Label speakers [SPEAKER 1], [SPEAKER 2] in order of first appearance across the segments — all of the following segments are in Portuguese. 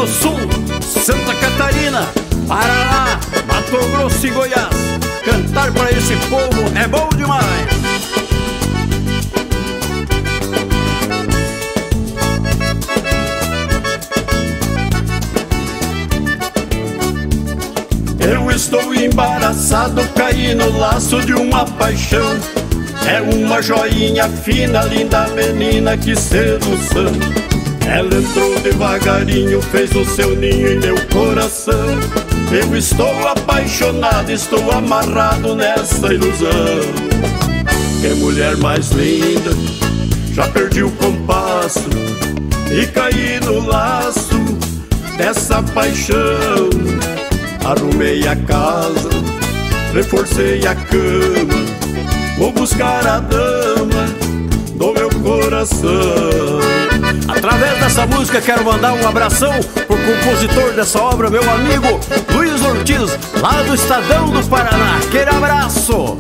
[SPEAKER 1] Sul, Santa Catarina, Paraná, Mato Grosso e Goiás. Cantar para esse povo é bom demais. Eu estou embaraçado, caí no laço de uma paixão. É uma joinha fina, linda menina, que sedução. Ela entrou devagarinho, fez o seu ninho em meu coração. Eu estou apaixonado, estou amarrado nessa ilusão. Que mulher mais linda, já perdi o compasso e caí no laço dessa paixão. Arrumei a casa, reforcei a cama, vou buscar a dama do meu coração. Através dessa música quero mandar um abração pro compositor dessa obra, meu amigo Luiz Ortiz, lá do Estadão do Paraná. Aquele abraço!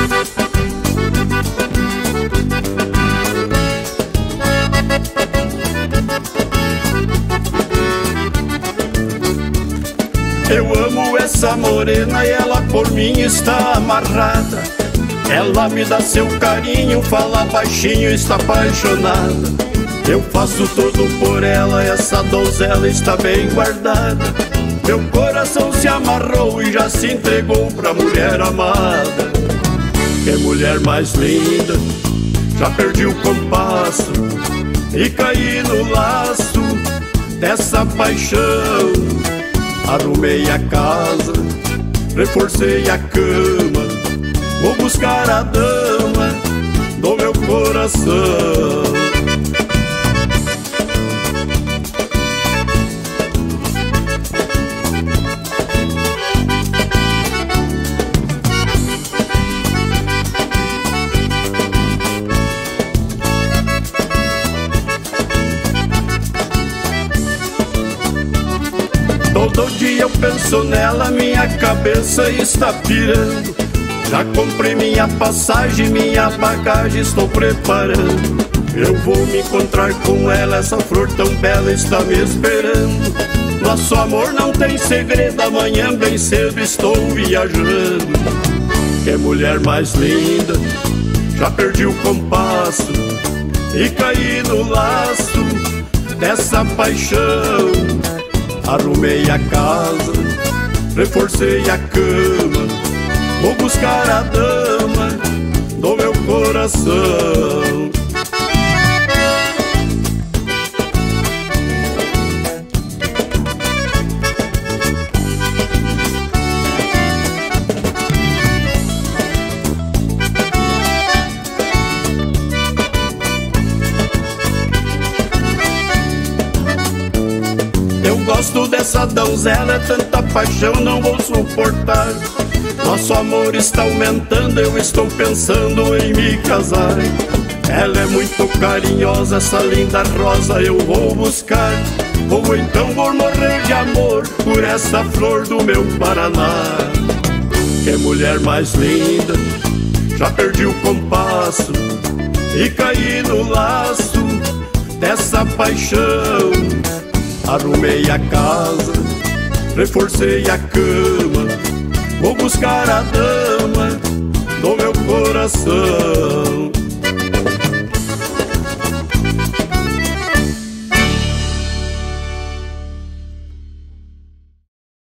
[SPEAKER 1] Eu amo essa morena e ela por mim está amarrada. Ela me dá seu carinho, fala baixinho, está apaixonada. Eu faço tudo por ela, essa donzela está bem guardada. Meu coração se amarrou e já se entregou pra mulher amada. Que mulher mais linda, já perdi o compasso e caí no laço dessa paixão. Arrumei a casa, reforcei a cama, vou buscar a dama do meu coração. Todo dia eu penso nela, minha cabeça está pirando. Já comprei minha passagem, minha bagagem estou preparando. Eu vou me encontrar com ela, essa flor tão bela está me esperando. Nosso amor não tem segredo, amanhã bem cedo estou viajando. Que mulher mais linda, já perdi o compasso e caí no laço dessa paixão. Arrumei a casa, reforcei a cama, vou buscar a dama do meu coração. Eu gosto dessa donzela, é tanta paixão, não vou suportar. Nosso amor está aumentando, eu estou pensando em me casar. Ela é muito carinhosa, essa linda rosa eu vou buscar. Ou então vou morrer de amor por essa flor do meu Paraná. Que mulher mais linda, já perdi o compasso e caí no laço dessa paixão. Arrumei a casa, reforcei a cama, vou buscar a dama do meu coração.